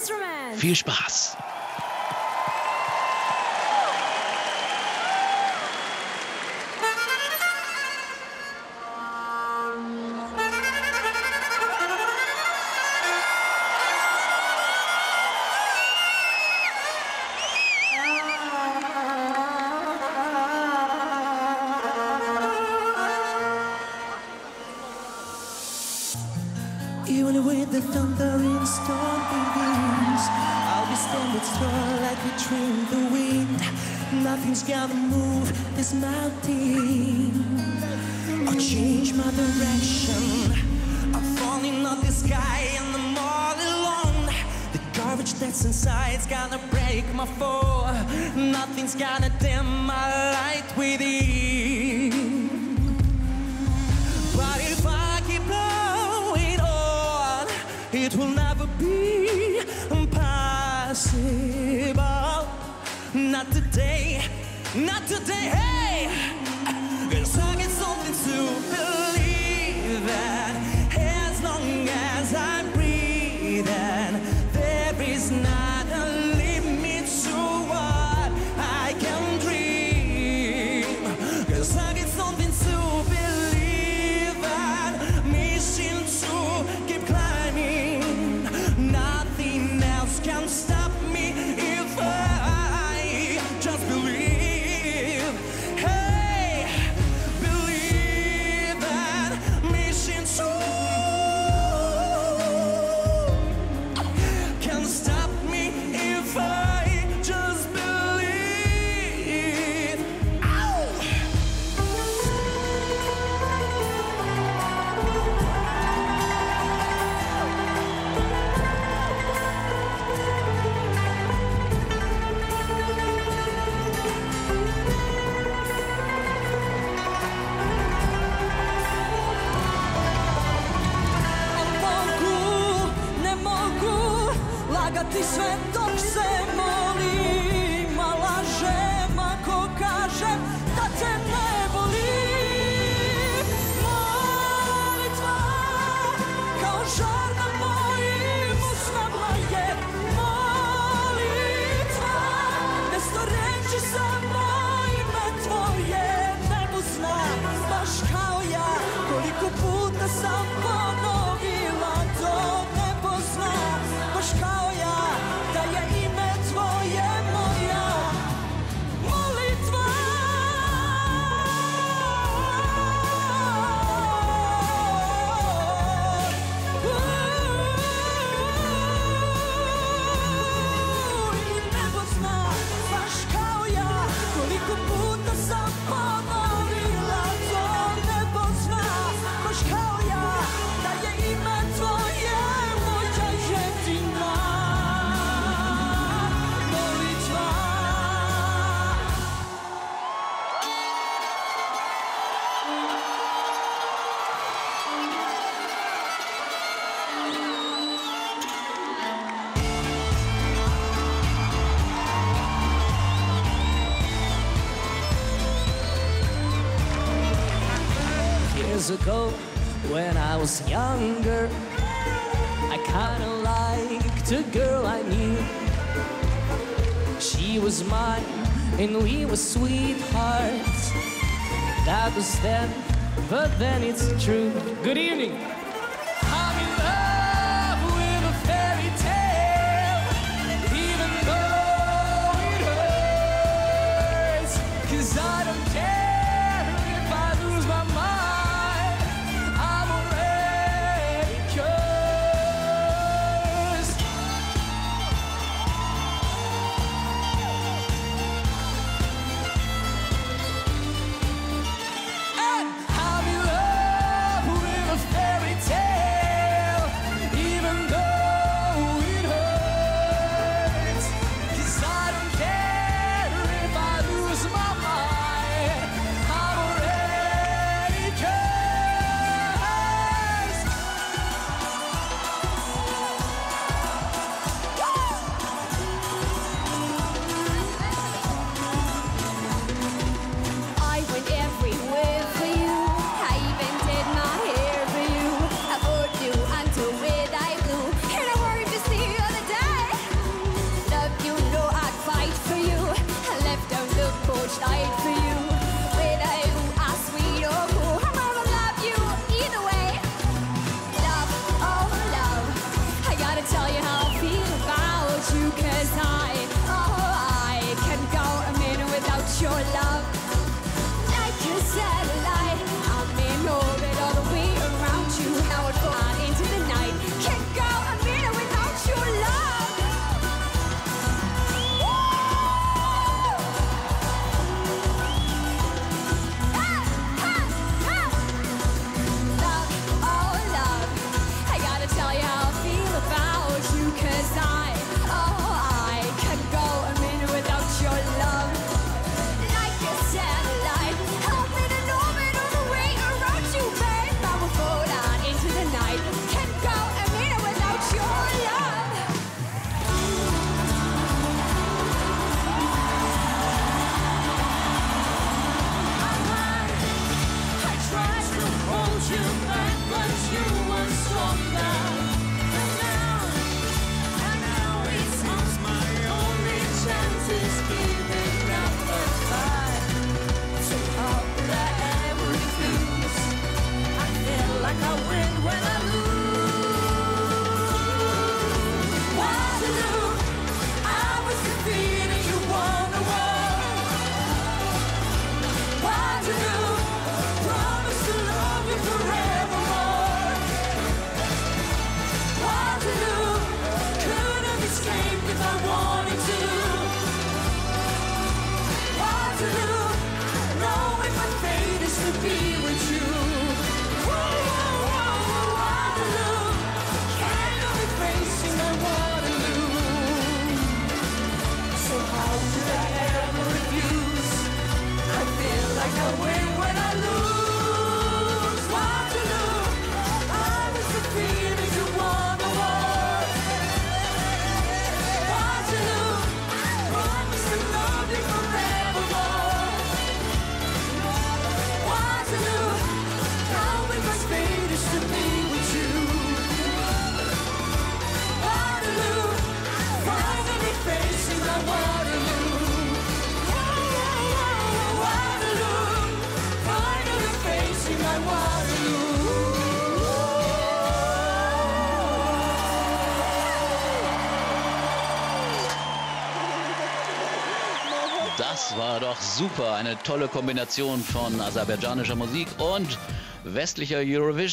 Instruments. Viel Spaß! Even with the thundering storm begins, I'll be standing strong like we dream the wind. Nothing's gonna move this mountain or change my direction. I'm falling off the sky and I'm all alone. The courage that's inside's gonna break my fall. Nothing's gonna dim my light within. But if I keep blowing on, it will never be impossible. Not today, not today, hey! 'Cause I get something to believe in. As long as I'm breathing, there is not a limit to what I can dream. 'Cause I get something to believe in, mission to keep climbing. Nothing else can stop me if I just believe. Hey, believe that mission to can stop me if I just believe. Ow! Ne mogu lagati sve dok se molim, a lažem ako kažem da te ne volim. Molitva kao žar na mojim usnama je molitva. Mesto reči samo ime tvoje nebo zna, baš kao ja. Koliko puta sam ponovila to nebo zna, baš kao ja, da je ime tvoje moja molitva. I nebo zna, baš kao ja, koliko puta sam ponovila to nebo zna, baš kao ja, da je ime tvoje moja jedina molitva. Years ago, when I was younger, I kinda liked a girl I knew. She was mine, and we were sweethearts. That was then, but then it's true. Good evening. I'm in love with a fairy tale, even though it hurts. 'Cause I don't care if I lose my mind, I'm already cursed. And I'm in love with a fairy 'cause I can go a minute without your love. Like a satellite, I'm in orbit all the way around you. Now I'd fly into the night. Can't go a minute without your love. Woo! Ah, ah, ah. Love, oh love, I gotta tell you how I feel about you, 'cause I can go a minute without your love. Like a satellite, I'm in an orbit all the way around you, babe. I will float out into the night. Can't go a minute without your love. I tried to hold you back, but you were stronger. And now it's my only chance is giving up the fight. So how could I ever refuse? I feel like I win when I lose. What to do? I was defeated, you won the war. What to do? Promise to love you forevermore. What to do? Could have escaped if I wanted to. What to do? Knowing my fate is to be with you. Waterloo, can't help me facing my Waterloo. So how could I ever refuse? I feel like I win when I lose. Waterloo, I was defeated, you won the war. Waterloo, promise to love you forevermore. Waterloo, knowing my fate is to be with you. Waterloo, finally facing my Waterloo. Waterloo, finally facing my Waterloo. Das war doch super. Eine tolle Kombination von aserbaidschanischer Musik und westlicher Eurovision.